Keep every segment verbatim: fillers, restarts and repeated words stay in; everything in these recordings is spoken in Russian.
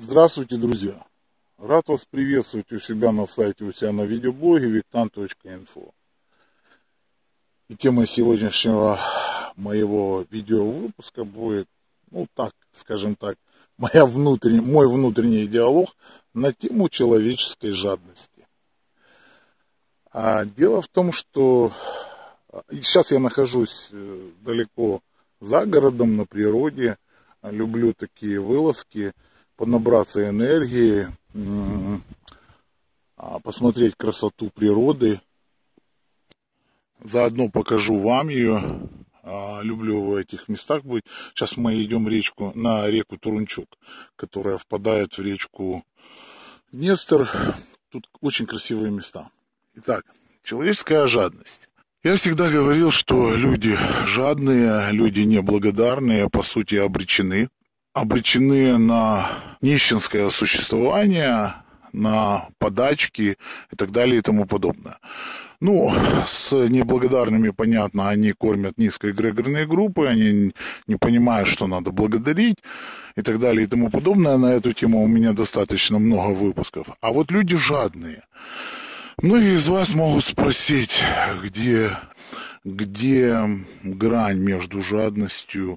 Здравствуйте, друзья! Рад вас приветствовать у себя на сайте, у себя на видеоблоге виктан точка инфо. И тема сегодняшнего моего видеовыпуска будет, ну так, скажем так, моя внутренний, мой внутренний диалог на тему человеческой жадности. А дело в том, что сейчас я нахожусь далеко за городом, на природе, люблю такие вылазки, понабраться энергии, посмотреть красоту природы. Заодно покажу вам ее. Люблю в этих местах быть. Сейчас мы идем речку, на реку Турунчук, которая впадает в речку Днестр. Тут очень красивые места. Итак, человеческая жадность. Я всегда говорил, что люди жадные, люди неблагодарные, по сути, обречены. обречены на нищенское существование, на подачки и так далее и тому подобное. Ну, с неблагодарными, понятно, они кормят низкоэгрегорные группы, они не понимают, что надо благодарить и так далее и тому подобное. На эту тему у меня достаточно много выпусков. А вот люди жадные. Многие из вас могут спросить, где... где грань между жадностью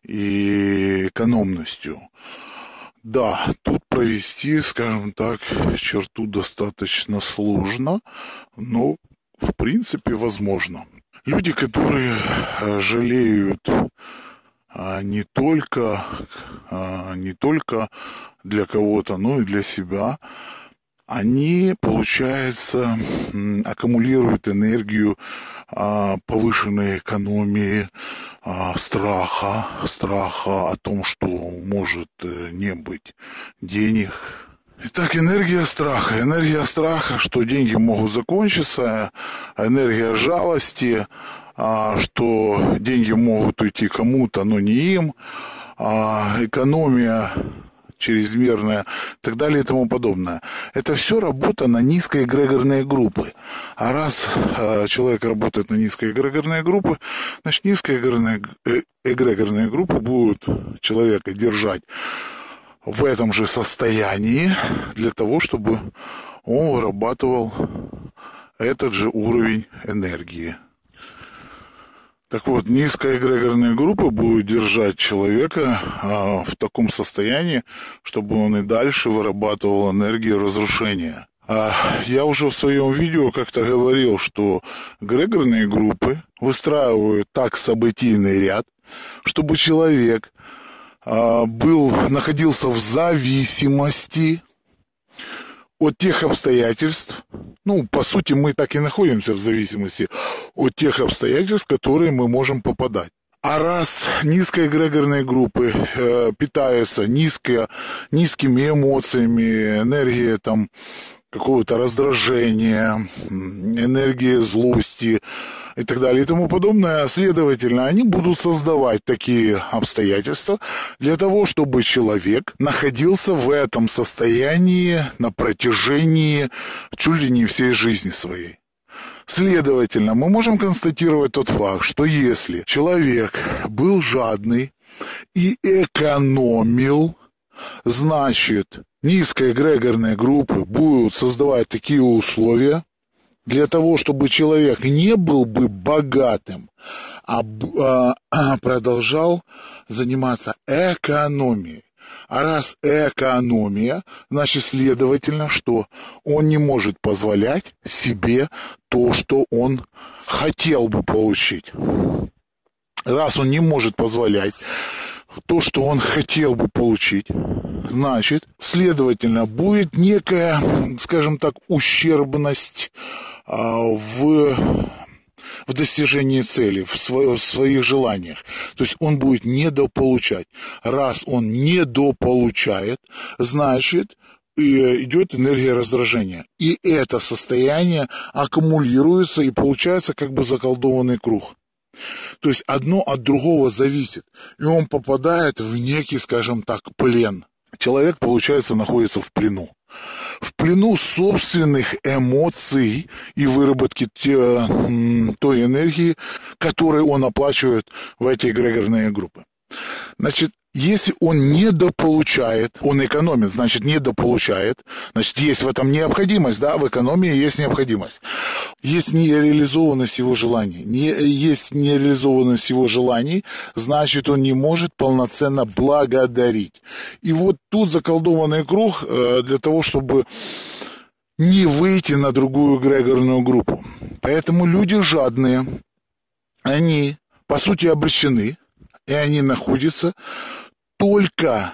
и экономностью. Да, тут провести, скажем так, черту достаточно сложно, но в принципе возможно. Люди, которые жалеют не только, не только для кого-то, но и для себя, они, получается, аккумулируют энергию повышенной экономии, страха, страха о том, что может не быть денег. Итак, энергия страха. Энергия страха, что деньги могут закончиться, энергия жалости, что деньги могут уйти кому-то, но не им, экономия чрезмерная и так далее и тому подобное. Это все работа на низкоэгрегорные группы. А раз э, человек работает на низкоэгрегорные группы, значит низкоэгрегорные э, эгрегорные группы будут человека держать в этом же состоянии для того, чтобы он вырабатывал этот же уровень энергии. Так вот, низкоэгрегорные группы будут держать человека а, в таком состоянии, чтобы он и дальше вырабатывал энергию разрушения. А, я уже в своем видео как-то говорил, что эгрегорные группы выстраивают так событийный ряд, чтобы человек а, был, находился в зависимости от тех обстоятельств, ну, по сути, мы так и находимся в зависимости от тех обстоятельств, в которые мы можем попадать. А раз низкоэгрегорные группы э, питаются низко, низкими эмоциями, энергией там какого-то раздражения, энергии злости и так далее и тому подобное, следовательно, они будут создавать такие обстоятельства для того, чтобы человек находился в этом состоянии на протяжении чуть ли не всей жизни своей. Следовательно, мы можем констатировать тот факт, что если человек был жадный и экономил, значит, низкоэгрегорные группы будут создавать такие условия для того, чтобы человек не был бы богатым, а, а продолжал заниматься экономией. А раз экономия, значит, следовательно, что он не может позволять себе то, что он хотел бы получить. Раз он не может позволять то, что он хотел бы получить, значит, следовательно, будет некая, скажем так, ущербность а, в, в достижении цели, в, сво, в своих желаниях. То есть он будет недополучать. Раз он недополучает, значит, и идет энергия раздражения. И это состояние аккумулируется и получается как бы заколдованный круг. То есть одно от другого зависит, и он попадает в некий, скажем так, плен. Человек, получается, находится в плену. В плену собственных эмоций и выработки те, той энергии, которую он оплачивает в эти эгрегорные группы. Значит, Если он недополучает, он экономит, значит, недополучает, значит, есть в этом необходимость, да, в экономии есть необходимость. Есть нереализованность его желаний. Не, есть нереализованность его желаний, значит, он не может полноценно благодарить. И вот тут заколдованный круг для того, чтобы не выйти на другую эгрегорную группу. Поэтому люди жадные, они, по сути, обречены, и они находятся только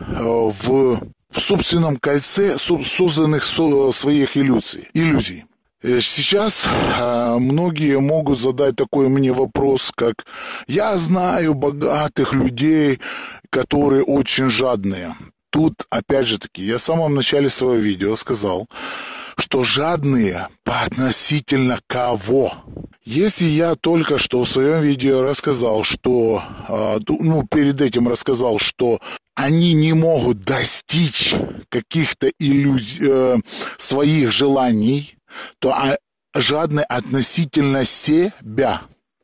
в, в собственном кольце созданных со, своих иллюзий. иллюзий. Сейчас многие могут задать такой мне вопрос, как «Я знаю богатых людей, которые очень жадные». Тут, опять же таки, я в самом начале своего видео сказал, что жадные по относительно кого? Если я только что в своем видео рассказал, что, ну, перед этим рассказал, что они не могут достичь каких-то иллюзий, своих желаний, то жадные относительно себя,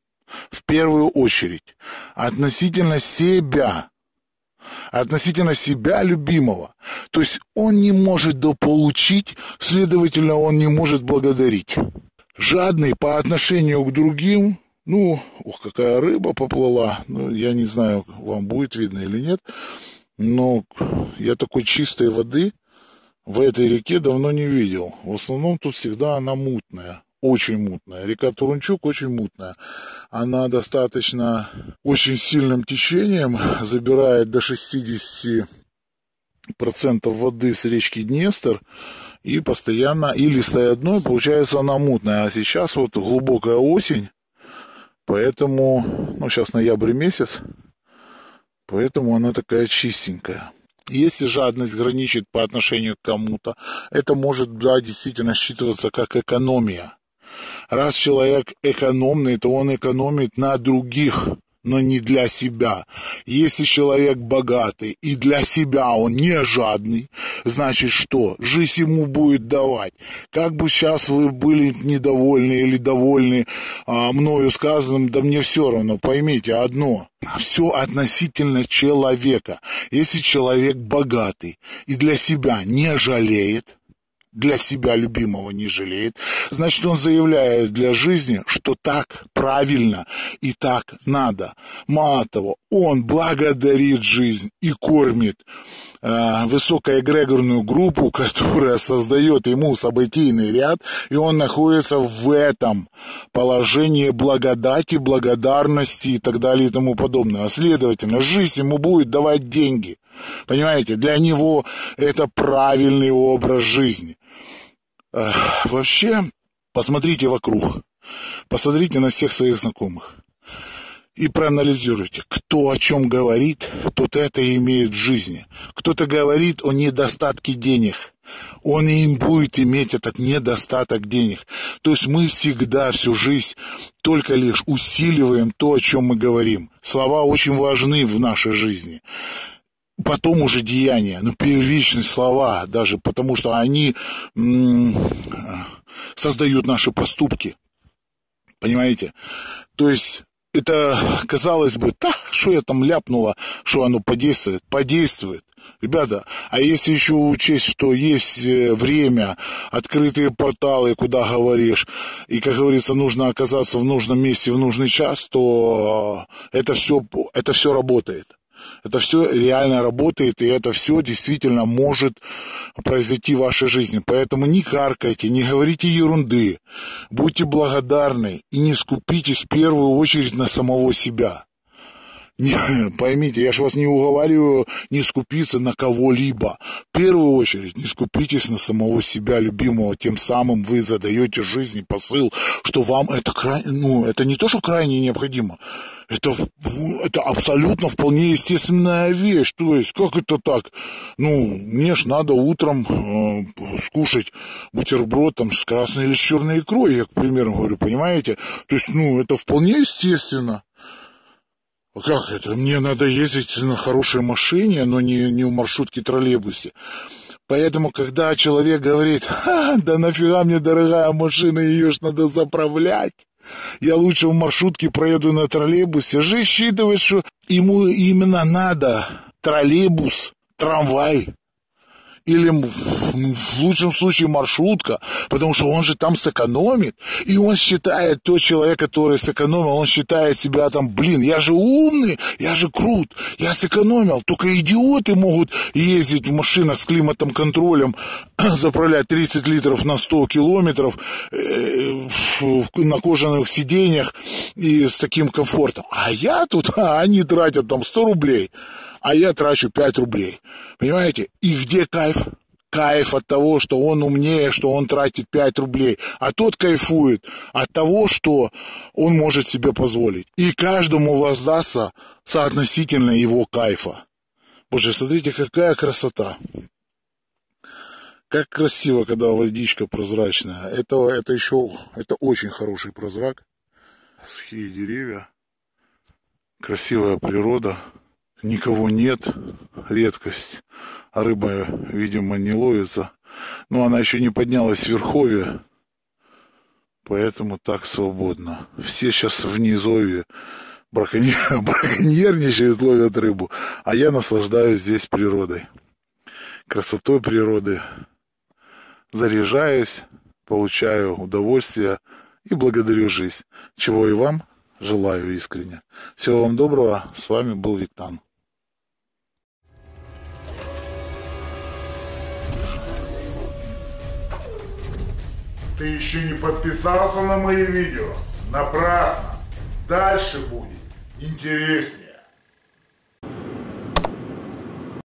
в первую очередь, относительно себя, относительно себя любимого. То есть он не может дополучить, следовательно, он не может благодарить. Жадный по отношению к другим, ну, ух, какая рыба поплыла, ну, я не знаю, вам будет видно или нет, но я такой чистой воды в этой реке давно не видел. В основном тут всегда она мутная, очень мутная. Река Турунчук очень мутная. Она достаточно очень сильным течением забирает до шестьдесят процентов воды с речки Днестр. И постоянно, и листой одной, получается, она мутная. А сейчас вот глубокая осень, поэтому, ну, сейчас ноябрь месяц, поэтому она такая чистенькая. Если жадность граничит по отношению к кому-то, это может, да, действительно считываться как экономия. Раз человек экономный, то он экономит на других, но не для себя. Если человек богатый и для себя он не жадный, значит что? Жизнь ему будет давать. Как бы сейчас вы были недовольны или довольны а, мною сказанным, да мне все равно, поймите одно. Все относительно человека. Если человек богатый и для себя не жалеет, для себя любимого не жалеет, значит, он заявляет для жизни, что так правильно и так надо. Мало того, он благодарит жизнь и кормит э, высокоэгрегорную группу, которая создает ему событийный ряд, и он находится в этом положении благодати, благодарности и так далее и тому подобное. А следовательно, жизнь ему будет давать деньги. Понимаете, для него это правильный образ жизни. Вообще, посмотрите вокруг, посмотрите на всех своих знакомых и проанализируйте, кто о чем говорит, тот это имеет в жизни. Кто-то говорит о недостатке денег, он им будет иметь этот недостаток денег. То есть мы всегда всю жизнь только лишь усиливаем то, о чем мы говорим. Слова очень важны в нашей жизни. Потом уже деяния, ну, первичные слова, даже потому что они м- создают наши поступки. Понимаете? То есть это, казалось бы, да, что я там ляпнула, что оно подействует, подействует. Ребята, а если еще учесть, что есть время, открытые порталы, куда говоришь, и, как говорится, нужно оказаться в нужном месте в нужный час, то это все, это все работает. Это все реально работает, и это все действительно может произойти в вашей жизни. Поэтому не каркайте, не говорите ерунды, будьте благодарны и не скупитесь в первую очередь на самого себя. Не, поймите, я же вас не уговариваю не скупиться на кого-либо. В первую очередь не скупитесь на самого себя, любимого. Тем самым вы задаете жизни посыл, что вам это крайне, ну, это не то, что крайне необходимо. Это, это абсолютно вполне естественная вещь. То есть, как это так? Ну, мне ж надо утром э, скушать бутерброд там, с красной или с черной икрой, я, к примеру, говорю, понимаете? То есть, ну, это вполне естественно. А как это? Мне надо ездить на хорошей машине, но не, не в маршрутке троллейбусе. Поэтому, когда человек говорит, ха, да нафига мне дорогая машина, ее ж надо заправлять, Я лучше в маршрутке проеду на троллейбусе. Же считывает, что ему именно надо троллейбус, трамвай. Или в лучшем случае маршрутка, потому что он же там сэкономит. И он считает, тот человек, который сэкономил, он считает себя там, блин, я же умный, я же крут, я сэкономил. Только идиоты могут ездить в машинах с климатом-контролем, заправлять тридцать литров на сто километров э, на кожаных сиденьях и с таким комфортом. А я тут, а они тратят там сто рублей. А я трачу пять рублей. Понимаете? И где кайф? Кайф от того, что он умнее, что он тратит пять рублей. А тот кайфует от того, что он может себе позволить. И каждому воздастся соотносительно его кайфа. Боже, смотрите, какая красота. Как красиво, когда водичка прозрачная. Это, это еще, это очень хороший прозрак. Сухие деревья. Красивая природа. Никого нет, редкость, а рыба, видимо, не ловится. Но она еще не поднялась в верховье, поэтому так свободно. Все сейчас в низовье браконьер... браконьерничают, ловят рыбу, а я наслаждаюсь здесь природой, красотой природы. Заряжаюсь, получаю удовольствие и благодарю жизнь, чего и вам желаю искренне. Всего вам доброго, с вами был Виктан. Ты еще не подписался на мои видео? Напрасно. Дальше будет интереснее.